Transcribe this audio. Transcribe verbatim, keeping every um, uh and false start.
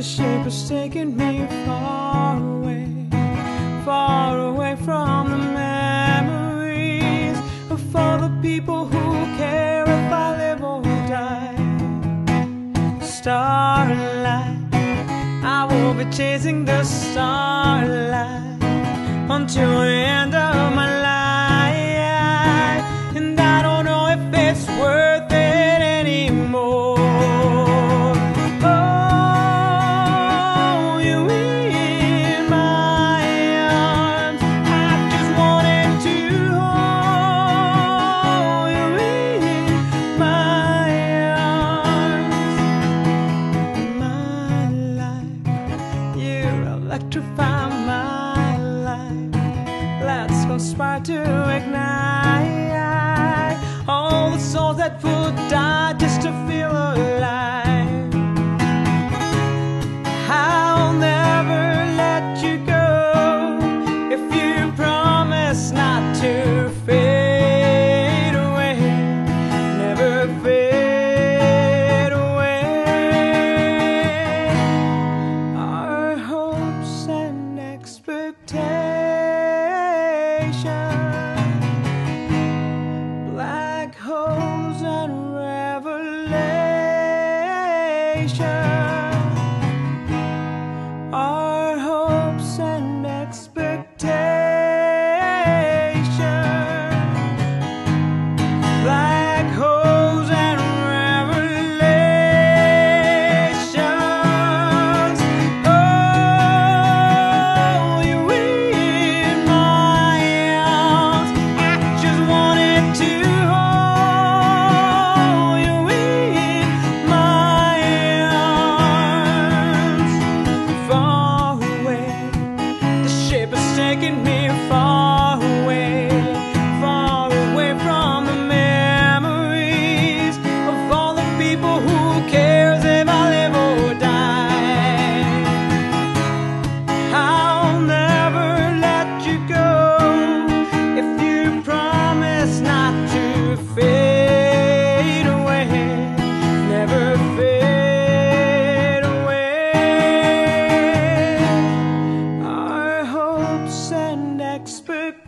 ship is taking me far away, far away from the memories of all the people who care if I live or die. Starlight, I will be chasing the starlight until the end of my life, and I don't know if it's worth it anymore. Oh, you in my arms, I just wanted to hold you in my arms. My life, you electrify my life. Let's conspire to ignite all the souls that would die just to feel alive. I'll never let you go if you promise not to fade away, never fade away. Our hopes and expectations, black holes and revelation. Our hopes and expectations, black holes and revelations. Oh, you in my arms, I just wanted to hold you in my arms. Far away, the ship is taking me far away, far away from the memories of all the people who cares if I live or die. I'll never let you go if you promise not to fade away, never fade away. Our hopes and expectations,